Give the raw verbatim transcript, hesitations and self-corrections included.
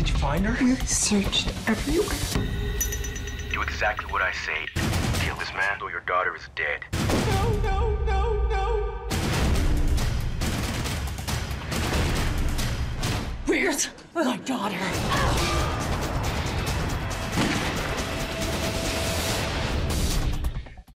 Did you find her? We searched everywhere. Do exactly what I say. Kill this man or your daughter is dead. No, no, no, no. Where's my daughter?